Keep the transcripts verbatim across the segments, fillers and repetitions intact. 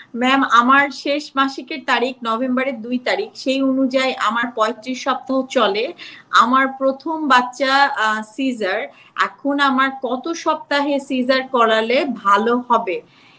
Ma'am আমার শেষ মাসিকের তারিখ নভেম্বরের দুই তারিখ, সেই অনুযায়ী আমার পঁয়ত্রিশ সপ্তাহ চলে। আমার প্রথম বাচ্চা সিজার। এখন আমার কত সপ্তাহে সিজার করালে ভালো হবে?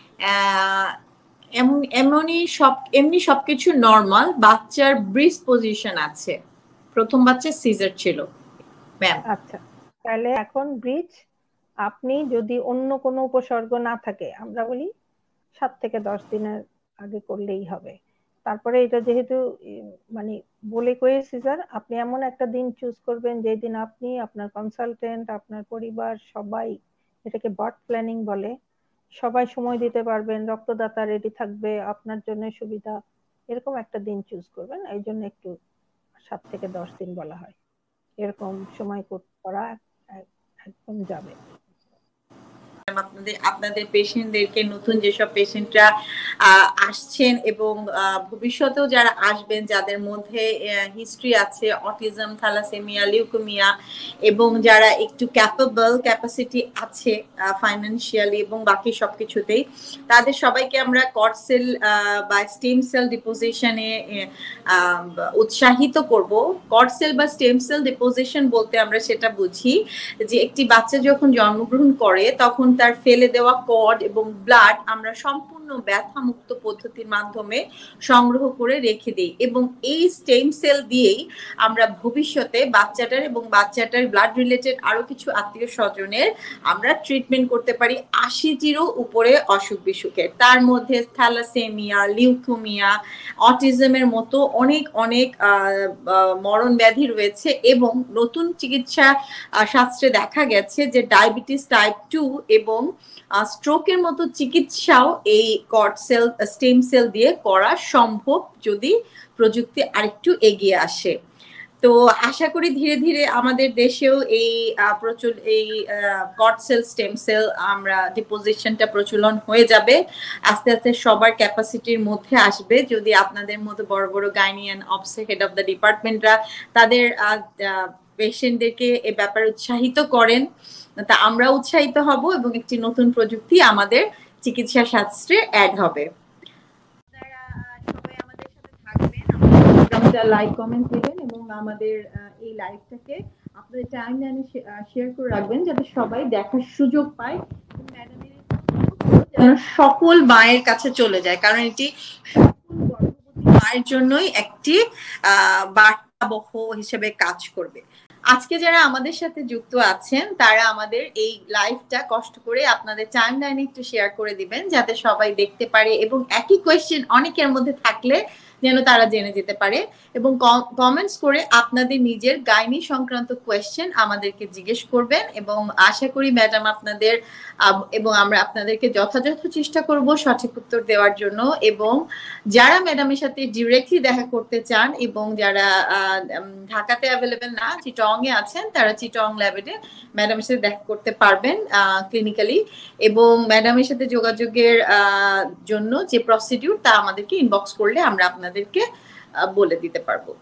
এমন এমনই সব এমনি সবকিছু নরমাল, বাচ্চার ব্রিজ পজিশন আছে, প্রথম বাচ্চা সিজার ছিল ম্যাম। আচ্ছা, তাহলে এখন ব্রিজ আপনি যদি অন্য কোনো উপসর্গ না থাকে, আমরা বলি সাত থেকে দশ দিনের আগে করলেই হবে। তারপরে এটা যেহেতু মানে বলে কয়ে সিজার, আপনি এমন একটা দিন চুজ করবেন যেই দিন আপনি, আপনার কনসালটেন্ট, আপনার পরিবার সবাই, এটাকে বার্থ প্ল্যানিং বলে, সবাই সময় দিতে পারবেন, রক্তদাতা রেডি থাকবে, আপনার জন্য সুবিধা, এরকম একটা দিন চুজ করবেন। এই জন্য একটু সাত থেকে দশ দিন বলা হয়, এরকম সময় করা একদম যাবে। আপনাদের আপনাদের পেশেন্টদেরকে, নতুন যেসব পেশেন্টরা আসছেন এবং ভবিষ্যতেও যারা আসবেন, যাদের মধ্যে হিস্ট্রি আছে অটিজম, থ্যালাসেমিয়া, লিউকেমিয়া, এবং যারা একটু ক্যাপেবল, ক্যাপাসিটি আছে ফাইন্যান্সিয়ালি এবং বাকি সবকিছুতেই, তাদের সবাইকে আমরা কর্ডসেল বা স্টেম সেল ডিপোজিশনে উৎসাহিত করব। কর্ডসেল বা স্টেম সেল ডিপোজিশন বলতে আমরা সেটা বুঝি যে একটি বাচ্চা যখন জন্মগ্রহণ করে তখন তার ফেলে দেওয়া কর্ড এবং ব্লাড আমরা সম্পূর্ণ ব্যথা মুক্ত পদ্ধতির মাধ্যমে সংগ্রহ করে রেখে দিই, এবং এই স্টেম সেল দিয়েই আমরা ভবিষ্যতে বাচ্চাটার এবং বাচ্চাটার ব্লাড রিলেটেড আরো কিছু আত্মীয় স্বজনের আমরা ট্রিটমেন্ট করতে পারি আশিটিরও উপরে অসুখ বিসুখের। তার মধ্যে থ্যালাসেমিয়া, লিউকেমিয়া, অটিজমের মতো অনেক অনেক মরণ ব্যাধি রয়েছে, এবং নতুন চিকিৎসা শাস্ত্রে দেখা গেছে যে ডায়াবেটিস টাইপ টু এবং স্ট্রোকের মতো চিকিৎসাও এই কর্ডসেল স্টেম সেল দিয়ে করা সম্ভব যদি প্রযুক্তি আরেকটু এগিয়ে আসে। তো আশা করি ধীরে ধীরে আমাদের দেশেও এই প্রচল এই কর্ডসেল স্টেম সেল আমরা ডিপোজিশনটা প্রচলন হয়ে যাবে, আস্তে আস্তে সবার ক্যাপাসিটির মধ্যে আসবে। যদি আপনাদের মতো বড় বড় গাইনিয়ান অবস হেড অফ দ্য ডিপার্টমেন্টরা তাদের পেশেন্টদেরকে এ ব্যাপারে উৎসাহিত করেন, তা আমরা উৎসাহিত হব এবং একটি নতুন প্রযুক্তি আমাদের চিকিৎসা শাস্ত্রে অ্যাড হবে। সবাই আমাদের সাথে থাকবেন, আমাদের লাইক কমেন্ট দিবেন এবং আমাদের এই লাইভটাকে আপনাদের টাইমলাইনে শেয়ার করে রাখবেন যাতে সবাই দেখার সুযোগ পায়, ম্যাডামের যেন সকল মায়ের কাছে চলে যায়, কারণ এটি সকল গর্ভবতী মায়ের জন্যই একটি আহ বার্তাবহ হিসেবে কাজ করবে। আজকে যারা আমাদের সাথে যুক্ত আছেন তারা আমাদের এই লাইভটা কষ্ট করে আপনাদের টাইমলাইনে একটু শেয়ার করে দিবেন যাতে সবাই দেখতে পারে, এবং একই কোয়েশ্চেন অনেকের মধ্যে থাকলে যেন তারা জেনে যেতে পারে, এবং কমেন্টস করে আপনাদের নিজের গাইনি সংক্রান্ত কোয়েশ্চেন আমাদেরকে জিজ্ঞেস করবেন, এবং আশা করি ম্যাডাম আপনাদের এবং আমরা আপনাদেরকে যথাযথ চেষ্টা করব সঠিক উত্তর দেওয়ার জন্য। এবং যারা ম্যাডামের সাথে ডিরেক্টলি দেখা করতে চান এবং যারা ঢাকাতে অ্যাভেলেবেল না, চিটং এ আছেন, তারা চিটং ল্যাবে ম্যাডামের সাথে দেখা করতে পারবেন ক্লিনিক্যালি, এবং ম্যাডামের সাথে যোগাযোগের জন্য যে প্রসিডিউর তা আমাদেরকে ইনবক্স করলে আমরা আপনাদেরকে বলে দিতে পারবো।